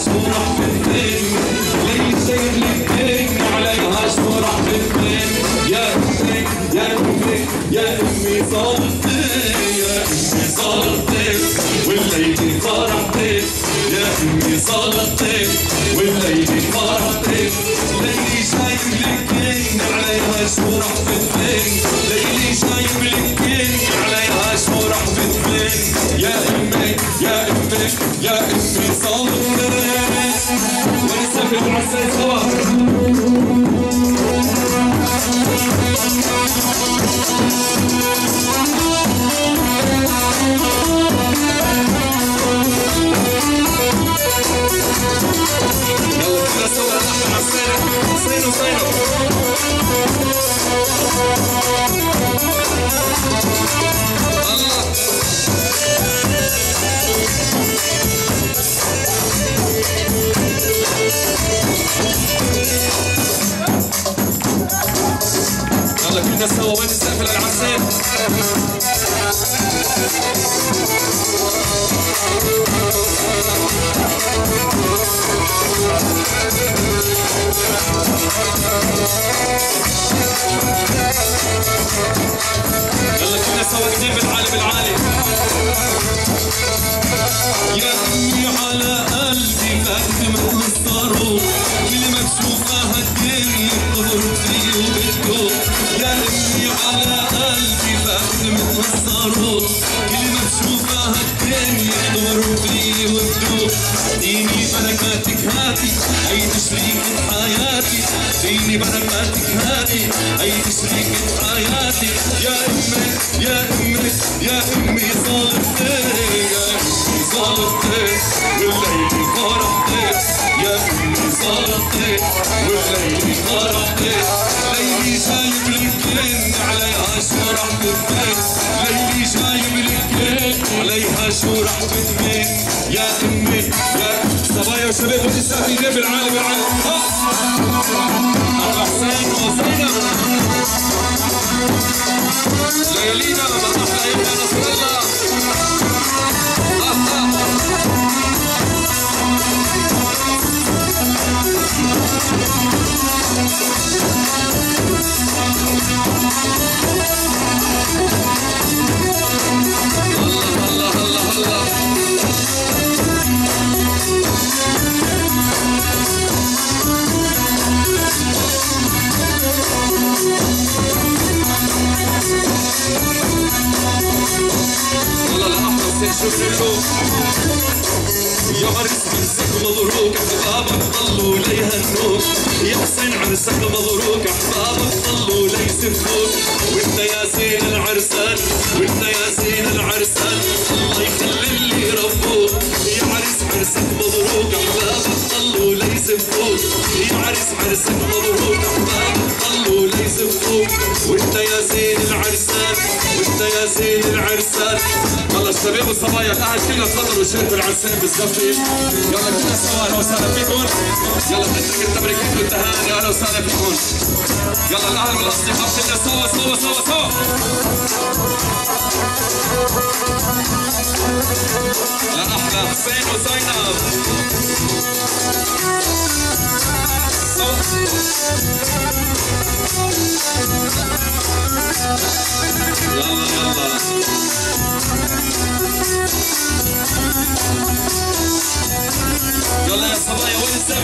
شو راح بتبين ليلي شايف لك عليها شو راح بتبين يا امي يا امي يا امي صارتك يا امي صارتك والليلة فرحتك يا امي صارتك والليلة فرحتك ليلي شايف لك عليها شو راح بتبين ليلي شايف لك عليها شو راح بتبين يا امي يا امي يا امي صارتك ونسافر العسل سوا يلا كلنا سوا وين نسقف للعسل يلا كلنا سوا ايدين بالعالي بالعالي يا امي على قلبي فاتمة الصاروخ كل ما تشوفها الدنيا بتضرب فيه وبتدوخ يا امي على قلبي فاتمة الصاروخ كل ما تشوفها الدنيا بتضرب فيه وبتدوخ اديني بركاتك هاتي عيد شريكة حياتي اديني بركاتك هاتي عيد شريكة حياتي يا امي يا امي يا امي صالحتك يا امي صالحتك والليل فرحتك يا امي صالحتك والليل فرحتك ليلي شايب لك عليها شو راح بتبين ليلي شايب لك عليها شو راح بتبين يا امي يا صبايا وشباب ونساء في جنب العالم العالم حسين وزينب layalina ما احلى يا نصرالله يا عرس عرسك مبروك احبابك ضلوا ليهنوك يا حسين عرسك مبروك احبابك ضلوا ليسفوك وانت يا زين العرسان وانت يا زين العرسان الله يخلي اللي ربوك يا عرس عرسك مبروك احبابك ضلوا ليسفوك يا عرس عرسك مبروك احبابك ضلوا ليسفوك وانت يا زين العرسان وانت يا زين العرسان والله الشباب والصبايا الاهل كلنا تفضلوا شاركوا العرسان بالزفه يلا كلنا سوا اهلا وسهلا فيكم يلا بنترك التبريكات والتهاني اهلا وسهلا فيكم يلا الاهل والاصدقاء كلنا سوا سوا سوا سوا لا احلى حسين وزينب يلا يلا يلا يا صبايا وين